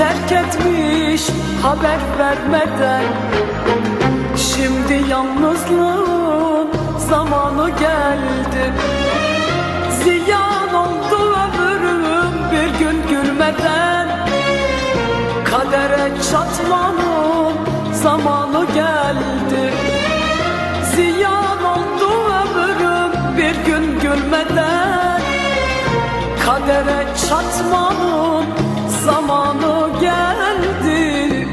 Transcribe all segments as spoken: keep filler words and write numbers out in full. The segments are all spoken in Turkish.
terk etmiş haber vermeden. Şimdi yalnızlığın zamanı geldi. Ziyan oldu ömrüm bir gün gülmeden. Kadere çatmanın zamanı geldi. Ziyan oldu ömrüm bir gün gülmeden. Kadere çatmanın zamanı geldi.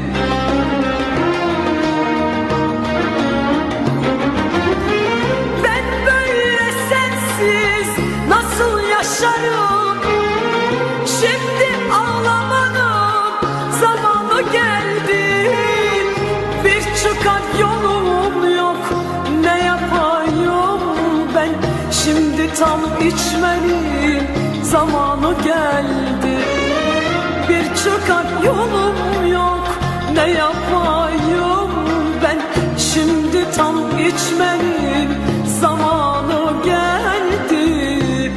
Ben böyle sensiz nasıl yaşarım? Şimdi ağlamanın zamanı geldi. Bir çıkar yolum yok, ne yapayım ben? Şimdi tam içmenin zamanı geldi. Bir çıkar yolum yok, ne yapayım ben? Şimdi tam içmenin zamanı geldi.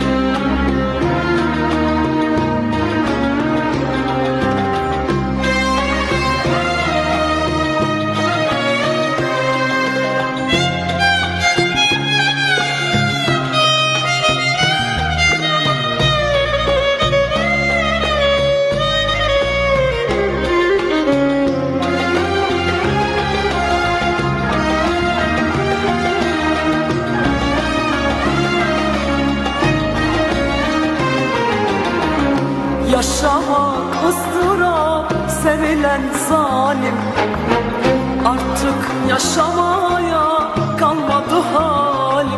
Yaşamak ıstırap, sevilen zalim. Artık yaşamaya kalmadı halim.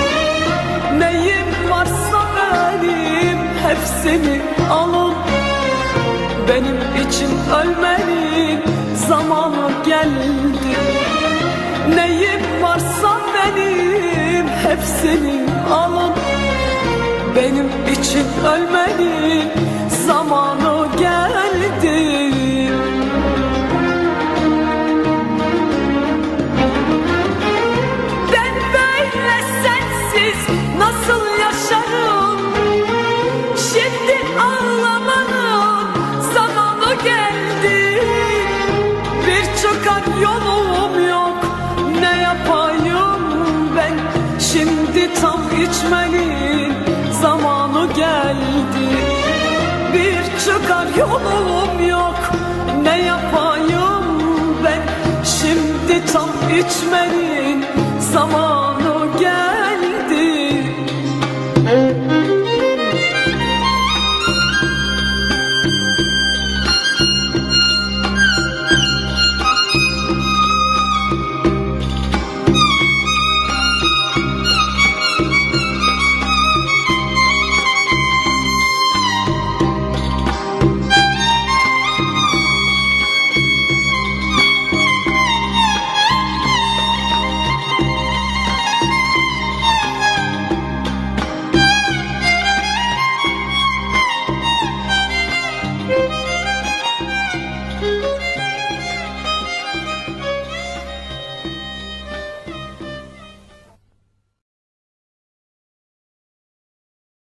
Neyim varsa benim hepsini alın. Benim için ölmenin zamanı geldi. Neyim varsa benim hepsini alın. Benim için ölmenin zamanı geldi. Ben böyle sensiz nasıl yaşarım? Şimdi ağlamanın zamanı geldi. Bir çıkar yolum yok, ne yapayım ben? Şimdi tam içmenin zamanı geldi. Bir çıkar yolum yok, ne yapayım ben? Şimdi tam içmenin zamanı